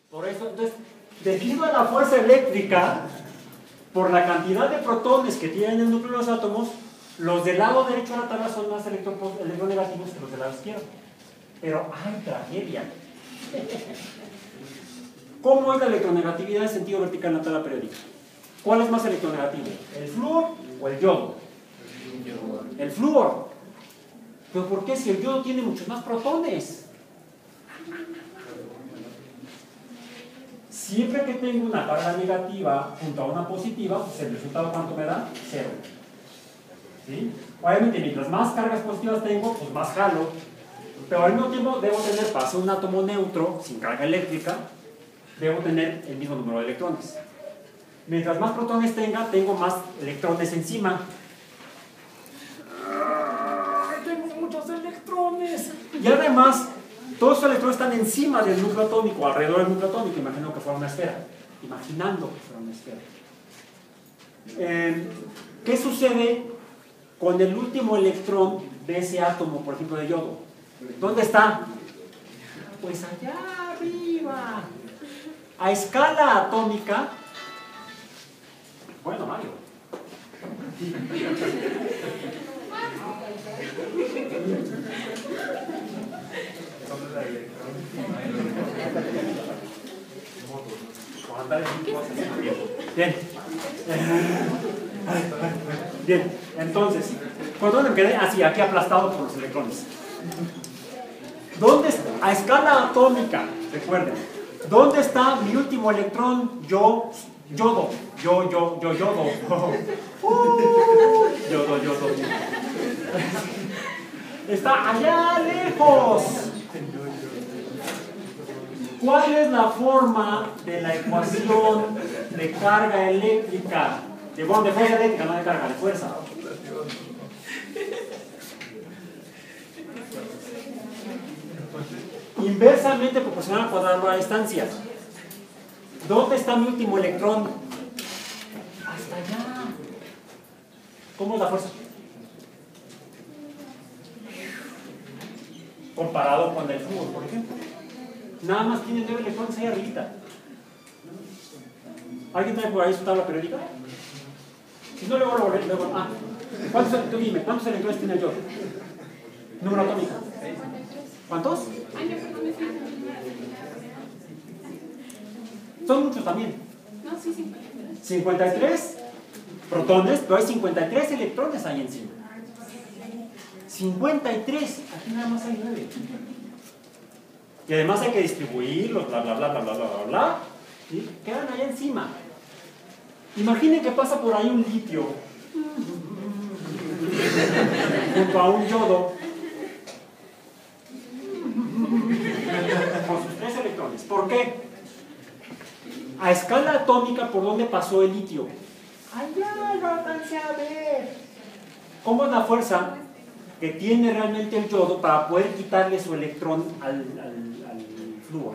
Por eso, entonces, debido a la fuerza eléctrica, por la cantidad de protones que tienen el núcleo de los átomos, los del lado derecho de la tabla son más electronegativos que los del lado izquierdo. Pero hay tragedia. ¿Cómo es la electronegatividad en sentido vertical en la tabla periódica? ¿Cuál es más electronegativo? ¿El flúor o el yodo? El flúor. ¿Pero por qué si el yodo tiene muchos más protones? Siempre que tengo una carga negativa junto a una positiva, pues el resultado ¿cuánto me da? 0. ¿Sí? Obviamente, mientras más cargas positivas tengo, pues más jalo. Pero al mismo tiempo debo tener, para ser un átomo neutro, sin carga eléctrica, debo tener el mismo número de electrones. Mientras más protones tenga, tengo más electrones encima. Tengo muchos electrones. Y además, todos esos electrones están encima del núcleo atómico, alrededor del núcleo atómico, imaginando que fuera una esfera. Imaginando que fuera una esfera. ¿Qué sucede con el último electrón de ese átomo, por ejemplo, de yodo? ¿Dónde está? Pues allá arriba. A escala atómica. Bueno, Mario. Bien. Bien, entonces, ¿dónde me quedé? Así, aquí aplastado por los electrones. ¿Dónde está? A escala atómica, recuerden. ¿Dónde está mi último electrón? Yodo. Yodo. Yodo. Está allá lejos. ¿Cuál es la forma de la ecuación de carga eléctrica? De fuerza eléctrica, no de carga, de fuerza. Inversamente proporcional al cuadrado de la distancia. ¿Dónde está mi último electrón? Hasta allá. ¿Cómo es la fuerza? Comparado con el flúor, por ejemplo. Nada más tiene 9 electrones ahí arribita. ¿Alguien trae por ahí su tabla periódica? Si no, luego. Tú dime, ¿cuántos electrones tiene el yodo? Número atómico. ¿Cuántos? Son muchos también. No, sí, 53. 53 protones, pero hay 53 electrones ahí encima. 53, aquí nada más hay 9. Y además hay que distribuirlos, bla. ¿Sí? Quedan allá encima. Imaginen que pasa por ahí un litio junto a un yodo con sus 3 electrones. ¿Por qué? A escala atómica, ¿por dónde pasó el litio? Allá lo alcancé a ver. ¿Cómo es la fuerza que tiene realmente el yodo para poder quitarle su electrón al flúor?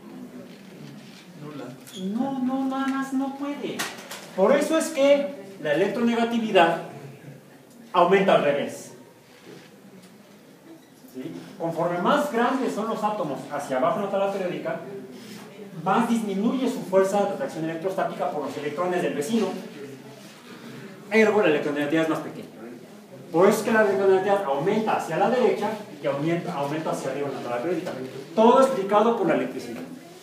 No, nada más no puede. Por eso es que la electronegatividad aumenta al revés. ¿Sí? Conforme más grandes son los átomos hacia abajo en la tabla periódica, más disminuye su fuerza de atracción electrostática por los electrones del vecino. Ergo, la electronegatividad es más pequeña. Por eso es que la electronegatividad aumenta hacia la derecha y aumenta hacia arriba en la tabla periódica. Todo explicado por la electricidad.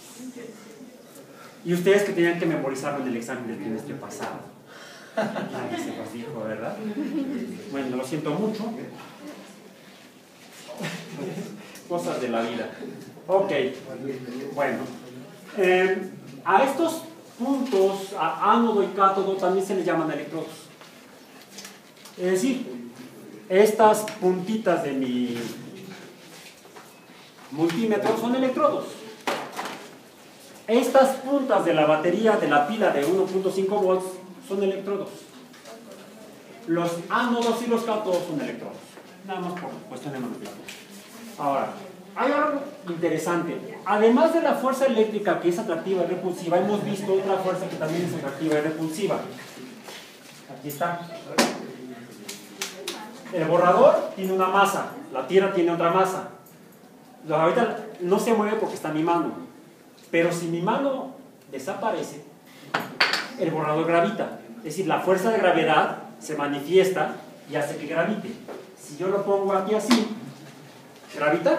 Y ustedes que tenían que memorizarlo en el examen del trimestre pasado. Nadie se los dijo, ¿verdad? Bueno, lo siento mucho. Cosas de la vida. Ok, bueno. A estos puntos, a ánodo y cátodo, también se les llaman electrodos. Es decir, estas puntitas de mi multímetro son electrodos. Estas puntas de la batería de la pila de 1.5 volts son electrodos. Los ánodos y los cátodos son electrodos. Nada más por cuestión de nomenclatura. Ahora, hay algo interesante. Además de la fuerza eléctrica que es atractiva y repulsiva, hemos visto otra fuerza que también es atractiva y repulsiva. Aquí está. El borrador tiene una masa, la tierra tiene otra masa. Ahorita no se mueve porque está en mi mano. Pero si mi mano desaparece, el borrador gravita. Es decir, la fuerza de gravedad se manifiesta y hace que gravite. Si yo lo pongo aquí así, ¿gravita?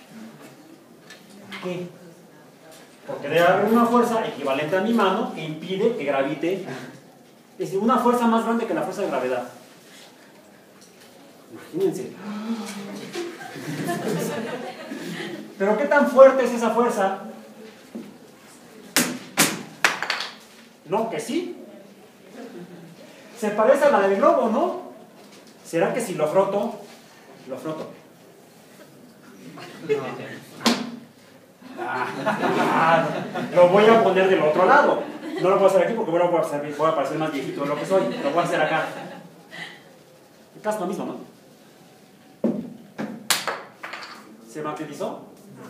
¿Qué? Porque debe haber una fuerza equivalente a mi mano que impide que gravite. Es decir, una fuerza más grande que la fuerza de gravedad. Imagínense. Pero ¿qué tan fuerte es esa fuerza? No, que sí. Se parece a la del globo, ¿no? ¿Será que si lo froto? Lo froto. Lo voy a poner del otro lado. No lo puedo hacer aquí porque voy a parecer más viejito de lo que soy. Lo voy a hacer acá. Casi lo mismo, ¿no? ¿Se magnetizó?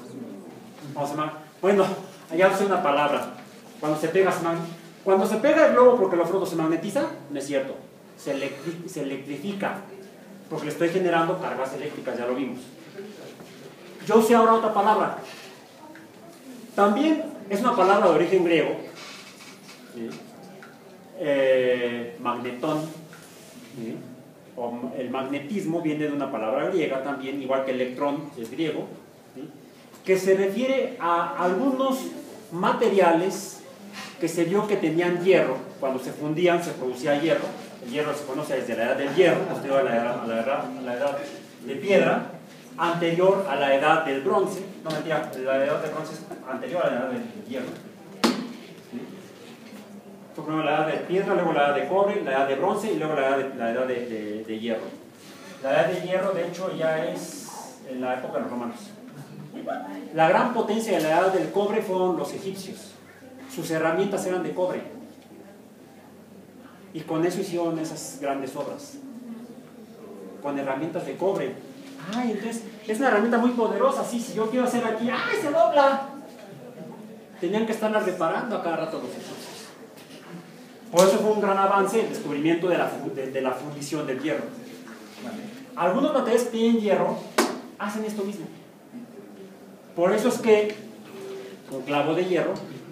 Bueno, allá usé una palabra. Cuando se pega, cuando se pega el globo porque lo froto, ¿se magnetiza? No es cierto. Se electrifica. Porque le estoy generando cargas eléctricas, ya lo vimos. Yo usé ahora otra palabra. También es una palabra de origen griego. ¿Sí? Magnetón. ¿Sí? O el magnetismo viene de una palabra griega también, igual que electrón es griego, ¿sí? Que se refiere a algunos materiales que se vio que tenían hierro. Cuando se fundían se producía hierro. El hierro se conoce desde la edad del hierro, posterior a la edad de piedra, anterior a la edad del bronce. No, mentira, la edad del bronce es anterior a la edad del hierro. ¿Sí? Fue primero la edad de piedra, luego la edad de cobre, la edad de bronce y luego la edad de hierro. La edad de hierro, de hecho, ya es en la época de los romanos. La gran potencia de la edad del cobre fueron los egipcios. Sus herramientas eran de cobre. Y con eso hicieron esas grandes obras. Con herramientas de cobre. Ay, entonces, es una herramienta muy poderosa. Sí, si yo quiero hacer aquí, ¡ay, se dobla! Tenían que estarla reparando a cada rato los egipcios. Por eso fue un gran avance el descubrimiento de la fundición del hierro. Algunos materiales que tienen hierro hacen esto mismo. Por eso es que un clavo de hierro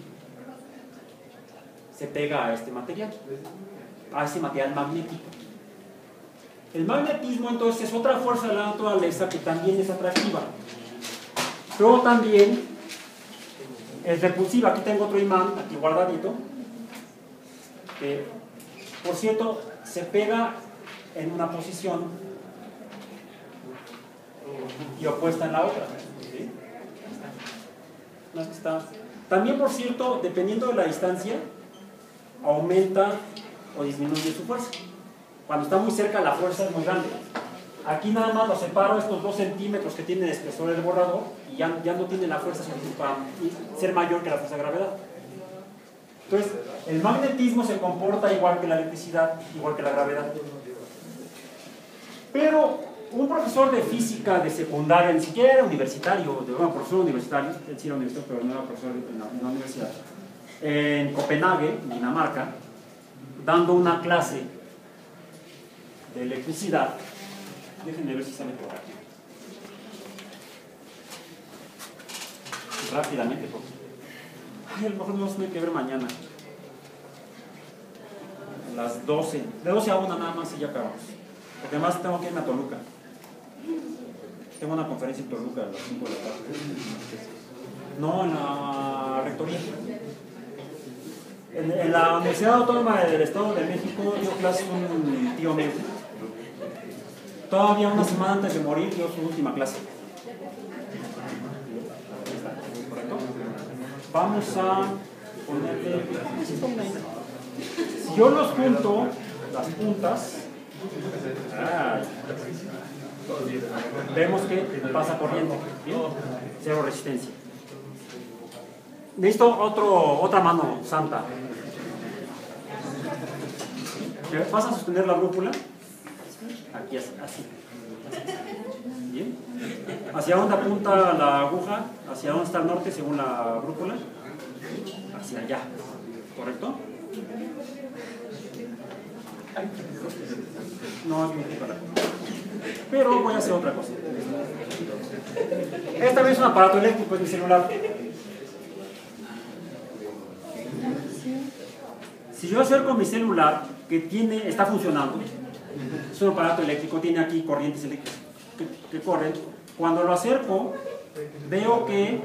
se pega a este material, magnético. El magnetismo entonces es otra fuerza de la naturaleza que también es atractiva, pero también es repulsiva. Aquí tengo otro imán, aquí guardadito, que por cierto se pega en una posición y opuesta en la otra. ¿Sí? No, está. También, por cierto, dependiendo de la distancia, aumenta o disminuye su fuerza. Cuando está muy cerca, la fuerza es muy grande. Aquí nada más lo separo estos 2 centímetros que tiene de espesor el borrador y ya no tiene la fuerza suficiente para ser mayor que la fuerza de gravedad. Entonces, el magnetismo se comporta igual que la electricidad, igual que la gravedad. Pero un profesor de física de secundaria, ni siquiera era universitario, profesor universitario, él sí era universitario, pero no era profesor en la universidad, en Copenhague, Dinamarca, dando una clase de electricidad. Déjenme ver si sale por aquí. Rápidamente, porque a lo mejor nos vamos a tener que ver mañana. A las 12. De 12 a 1 nada más y ya acabamos. Porque además tengo que irme a Toluca. Tengo una conferencia en Toluca a las 5 de la tarde. No, en la rectoría. En la Universidad Autónoma del Estado de México dio clase un tío mío. Todavía una semana antes de morir dio su última clase. ¿Correcto? Vamos a ponerle... Si yo los junto, las puntas, vemos que pasa corriente. ¿Bien? Cero resistencia. Necesito otra mano santa. ¿Vas a sostener la brújula? Aquí, así. ¿Bien? ¿Hacia dónde apunta la aguja? ¿Hacia dónde está el norte según la brújula? Hacia allá. ¿Correcto? No, aquí me para. Pero voy a hacer otra cosa. Esta vez es un aparato eléctrico, es mi celular. Si yo acerco mi celular, que está funcionando, es un aparato eléctrico, tiene aquí corrientes eléctricas que corren, cuando lo acerco, veo que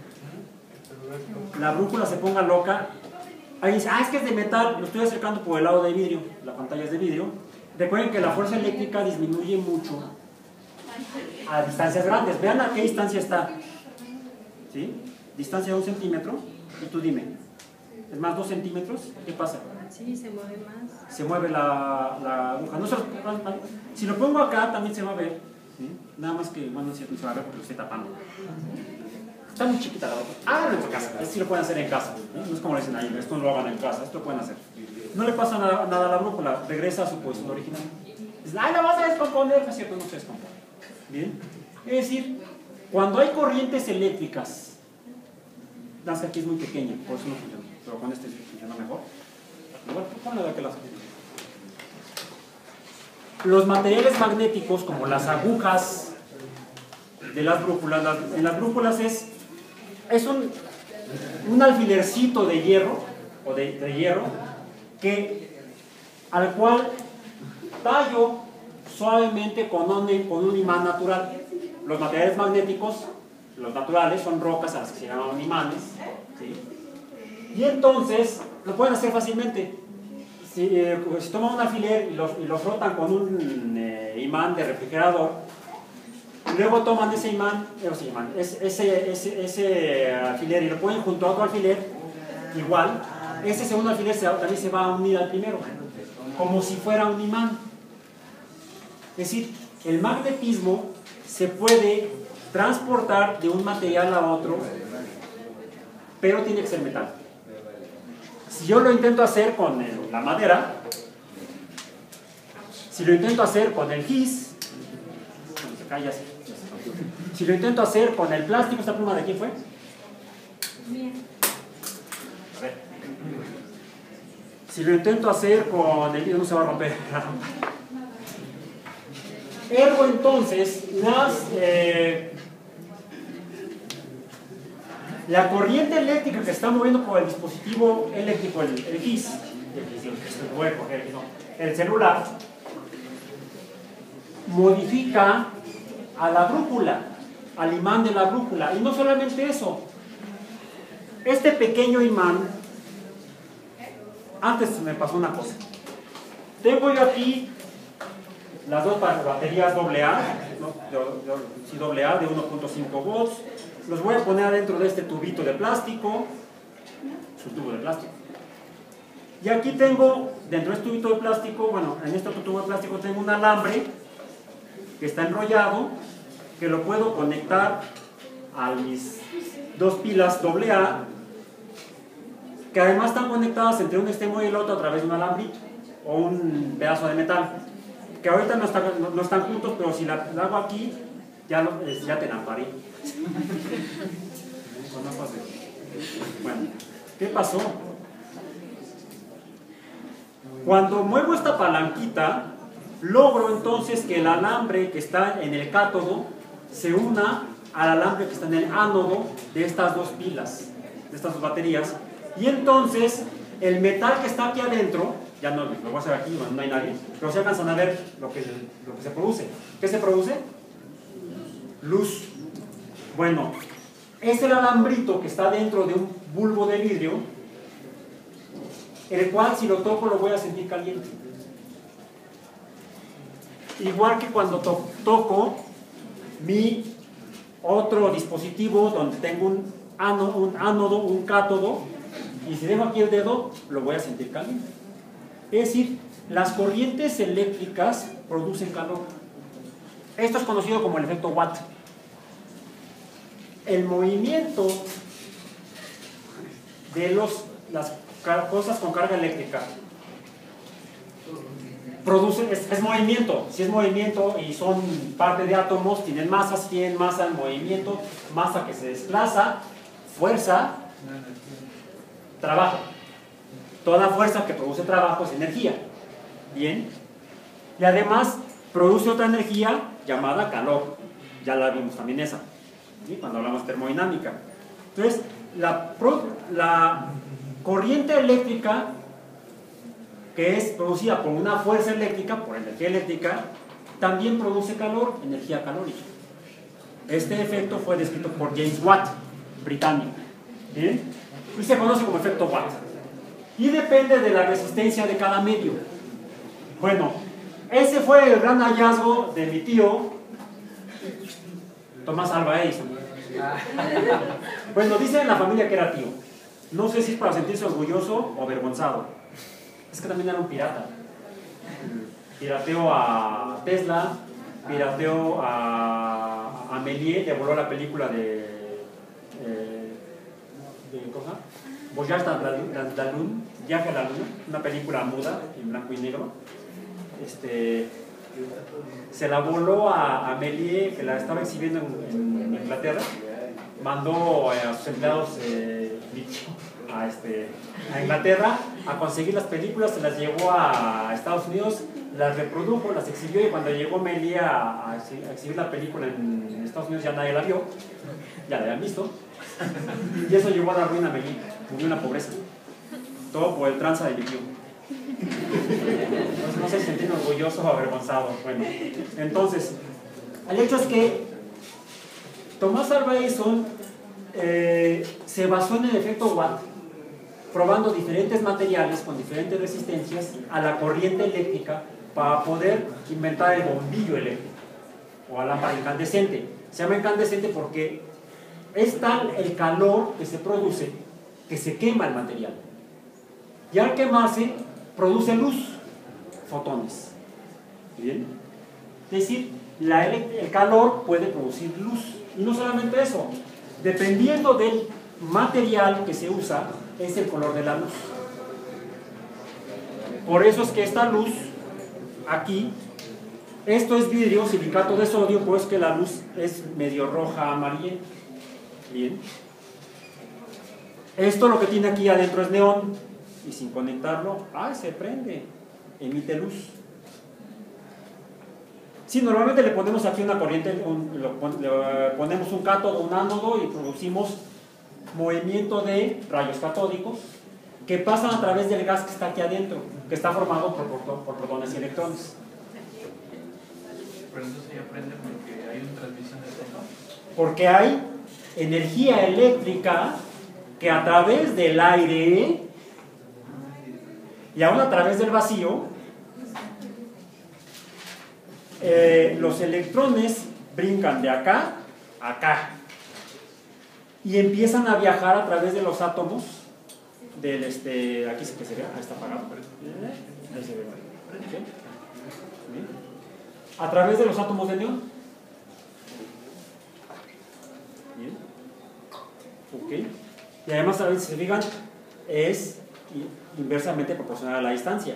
la brújula se ponga loca. Ahí dice, es que es de metal, lo estoy acercando por el lado de vidrio, la pantalla es de vidrio. Recuerden que la fuerza eléctrica disminuye mucho a distancias grandes. Vean a qué distancia está. ¿Sí? Distancia de 1 centímetro. Y tú dime, ¿es más 2 centímetros? ¿Qué pasa? Sí, se mueve más. Se mueve la aguja. Si lo pongo acá también se va a ver. ¿Sí? Nada más que, bueno, si se va a ver porque lo estoy tapando. Está muy chiquita la aguja. Háganlo en su casa. Esto sí lo pueden hacer en casa. No es como le dicen ahí, esto no lo hagan en casa. Esto lo pueden hacer. No le pasa nada a la brújula. Regresa a su posición original. Dicen, la vas a descomponer. No es cierto, no se descompone. Bien. Es decir, cuando hay corrientes eléctricas, la que aquí es muy pequeña, por eso no funciona. Pero con este funciona mejor. Igual, ponle de aquel lado. Los materiales magnéticos, como las agujas de las brújulas, en las brújulas es un alfilercito de hierro, o de hierro, al cual tallo suavemente con un imán natural. Los materiales magnéticos, los naturales, son rocas a las que se llaman imanes, ¿sí? Y entonces lo pueden hacer fácilmente. Si toman un alfiler y lo frotan con un imán de refrigerador, y luego toman ese alfiler y lo ponen junto a otro alfiler, igual, ese segundo alfiler también se va a unir al primero, como si fuera un imán. Es decir, el magnetismo se puede transportar de un material a otro, pero tiene que ser metal. Si yo lo intento hacer con la madera, si lo intento hacer con el gis, se cae así. Si lo intento hacer con el plástico, ¿esta pluma de quién fue? Bien. A ver. Si lo intento hacer con el vidrio, no se va a romper. Ergo, entonces, la corriente eléctrica que está moviendo por el dispositivo eléctrico, el GIS, el celular, modifica a la brújula, al imán de la brújula. Y no solamente eso, este pequeño imán, antes me pasó una cosa. Tengo yo aquí las dos baterías AA, ¿no? AA de 1.5 volts. Los voy a poner adentro de este tubito de plástico, su tubo de plástico. Y aquí tengo, dentro de este tubito de plástico, bueno, en este otro tubo de plástico tengo un alambre que está enrollado, que lo puedo conectar a mis dos pilas AA, que además están conectadas entre un extremo y el otro a través de un alambrito o un pedazo de metal, que ahorita no están juntos, pero si la hago aquí, ya te enamparé. Bueno, ¿qué pasó? Cuando muevo esta palanquita, logro entonces que el alambre que está en el cátodo se una al alambre que está en el ánodo de estas dos pilas, de estas dos baterías, y entonces el metal que está aquí adentro, ya no lo voy a hacer aquí, no hay nadie, pero se alcanzan a ver lo que se produce. ¿Qué se produce? Luz. Bueno, es el alambrito que está dentro de un bulbo de vidrio, el cual si lo toco lo voy a sentir caliente. Igual que cuando toco mi otro dispositivo donde tengo un ánodo, un cátodo, y si dejo aquí el dedo, lo voy a sentir caliente. Es decir, las corrientes eléctricas producen calor. Esto es conocido como el efecto Watt. El movimiento de las cosas con carga eléctrica es movimiento. Si es movimiento y son parte de átomos, tienen masas, tienen masa en movimiento, masa que se desplaza, fuerza, trabajo. Toda fuerza que produce trabajo es energía. Bien. Y además produce otra energía llamada calor. Ya la vimos también esa, ¿sí? Cuando hablamos de termodinámica. Entonces, la corriente eléctrica que es producida por una fuerza eléctrica, por energía eléctrica, también produce calor, energía calórica. Este efecto fue descrito por James Watt, británico. ¿Bien? Y se conoce como efecto Watt. Y depende de la resistencia de cada medio. Bueno, ese fue el gran hallazgo de mi tío, Thomas Alva Edison. Bueno, dice en la familia que era tío. No sé si es para sentirse orgulloso o avergonzado. Es que también era un pirata. Pirateó a Tesla, pirateó a Méliès, le voló la película de ¿cómo? Voyage dans la Lune, Viaje a la Luna, una película muda en blanco y negro. Se la voló a Méliès, que la estaba exhibiendo en Inglaterra. Mandó a sus empleados a Inglaterra a conseguir las películas, se las llevó a Estados Unidos, las reprodujo, las exhibió, y cuando llegó Méliès a exhibir la película en Estados Unidos ya nadie la vio, ya la habían visto, y eso llevó a la ruina a Méliès, murió en la pobreza, todo por el tranza de mi tío. No sé si sentirme orgulloso o avergonzado. Bueno, entonces, el hecho es que Thomas Alva Edison se basó en el efecto Watt, probando diferentes materiales con diferentes resistencias a la corriente eléctrica para poder inventar el bombillo eléctrico o la lámpara incandescente. Se llama incandescente porque es tal el calor que se produce que se quema el material, y al quemarse produce luz, fotones. ¿Bien? Es decir, el calor puede producir luz. Y no solamente eso, dependiendo del material que se usa, es el color de la luz. Por eso es que esta luz, aquí, esto es vidrio, silicato de sodio, pues que la luz es medio roja, amarilla. Bien. Esto lo que tiene aquí adentro es neón, y sin conectarlo, se prende, emite luz. Sí, normalmente le ponemos aquí una corriente, le ponemos un cátodo, un ánodo, y producimos movimiento de rayos catódicos que pasan a través del gas que está aquí adentro, que está formado por protones y electrones. Pero entonces ya prende porque hay una transmisión de fondo. Porque hay energía eléctrica que a través del aire y aún a través del vacío, los electrones brincan de acá a acá y empiezan a viajar a través de los átomos del aquí sí que se ve, ahí está apagado, ahí se ve, ¿okay? A través de los átomos de neón. Bien. Ok. Y además, a ver si se fijan, es inversamente proporcional a la distancia.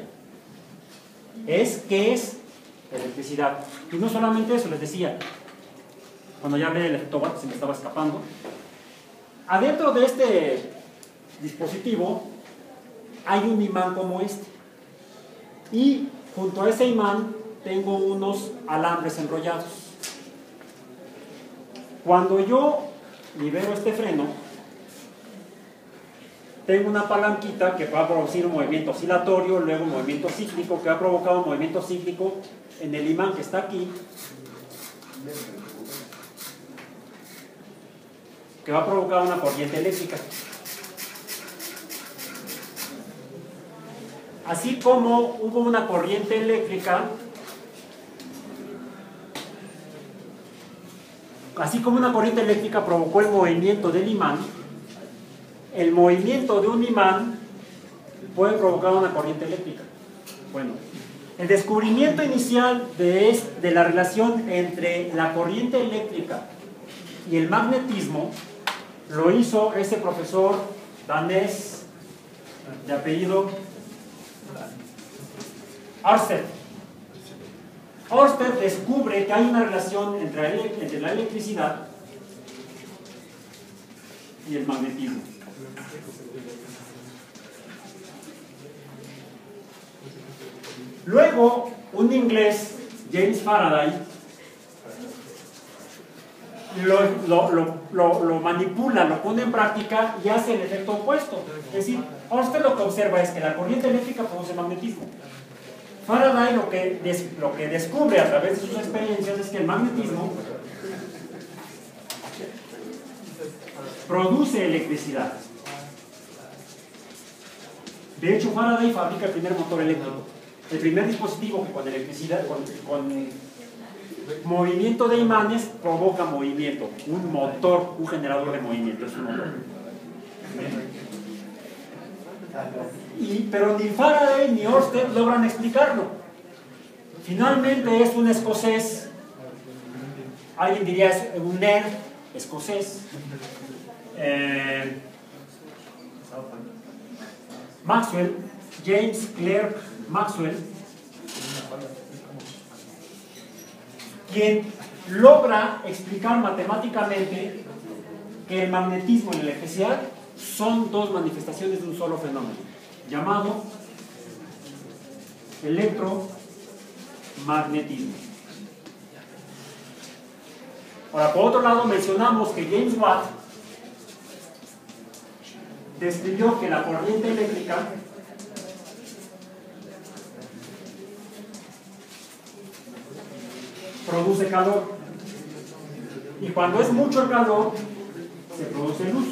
¿Qué es? Electricidad. Y no solamente eso, les decía, cuando ya hablé del efecto Watt, se me estaba escapando. Adentro de este dispositivo hay un imán como este, y junto a ese imán tengo unos alambres enrollados. Cuando yo libero este freno, tengo una palanquita que va a producir un movimiento oscilatorio, luego un movimiento cíclico, que va a provocar un movimiento cíclico en el imán que está aquí, que va a provocar una corriente eléctrica. Así como hubo una corriente eléctrica, provocó el movimiento del imán, el movimiento de un imán puede provocar una corriente eléctrica. Bueno, el descubrimiento inicial de la relación entre la corriente eléctrica y el magnetismo lo hizo ese profesor danés de apellido Ørsted. Ørsted descubre que hay una relación entre la electricidad y el magnetismo. Luego, un inglés, James Faraday, lo manipula, lo pone en práctica y hace el efecto opuesto. Es decir, ahora usted lo que observa es que la corriente eléctrica produce magnetismo. Faraday lo que descubre a través de sus experiencias es que el magnetismo produce electricidad. De hecho, Faraday fabrica el primer motor eléctrico, el primer dispositivo que con electricidad, con movimiento de imanes provoca movimiento, un motor, un generador de movimiento, es un motor. Pero ni Faraday ni Ørsted logran explicarlo. Finalmente es un escocés, alguien diría es un nerd escocés, Maxwell, James Clerk Maxwell, quien logra explicar matemáticamente que el magnetismo y la electricidad son dos manifestaciones de un solo fenómeno, llamado electromagnetismo. Ahora, por otro lado, mencionamos que James Watt describió que la corriente eléctrica produce calor, y cuando es mucho el calor se produce luz.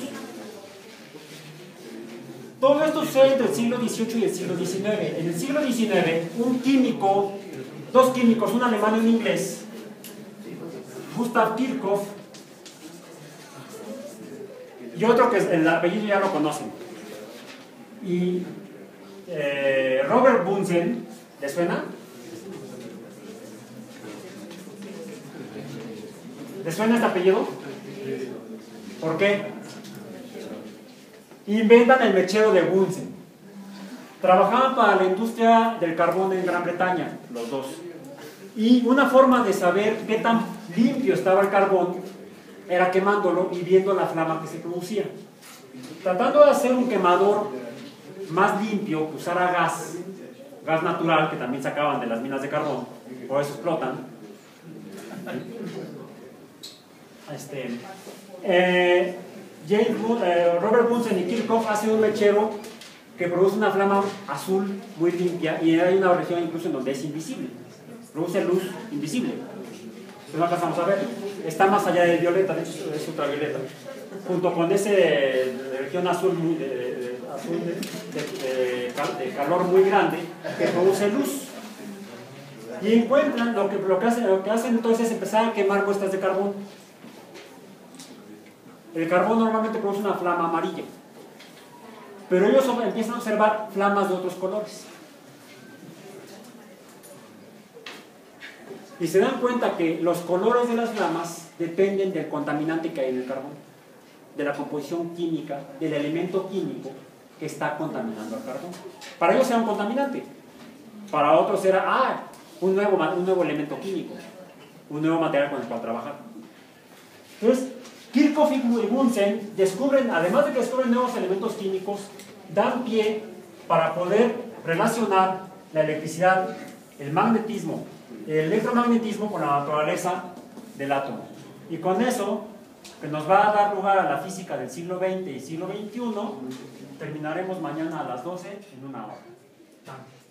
Todo esto sucede entre el siglo XVIII y el siglo XIX. En el siglo XIX, dos químicos, un alemán y un inglés, Gustav Kirchhoff y otro que el apellido ya lo conocen, y Robert Bunsen, ¿le suena? ¿Le suena este apellido? ¿Por qué? Inventan el mechero de Bunsen. Trabajaban para la industria del carbón en Gran Bretaña, los dos. Y una forma de saber qué tan limpio estaba el carbón era quemándolo y viendo la flama que se producía. Tratando de hacer un quemador más limpio, que usara gas natural, que también sacaban de las minas de carbón, por eso explotan. Robert Bunsen y Kirchhoff hacen un mechero que produce una flama azul muy limpia, y hay una región incluso en donde es invisible, produce luz invisible, no alcanzamos a ver, está más allá del violeta, de hecho es ultravioleta, junto con esa región azul de calor muy grande que produce luz. Y encuentran lo que hacen entonces es empezar a quemar muestras de carbón. El carbón normalmente produce una flama amarilla, pero ellos empiezan a observar flamas de otros colores. Y se dan cuenta que los colores de las flamas dependen del contaminante que hay en el carbón, de la composición química, del elemento químico que está contaminando al carbón. Para ellos era un contaminante, para otros era un nuevo elemento químico, un nuevo material con el cual trabajar. Entonces, Kirchhoff y Bunsen descubren, además de que descubren nuevos elementos químicos, dan pie para poder relacionar la electricidad, el magnetismo, el electromagnetismo con la naturaleza del átomo. Y con eso, que nos va a dar lugar a la física del siglo XX y siglo XXI, terminaremos mañana a las 12 en una hora.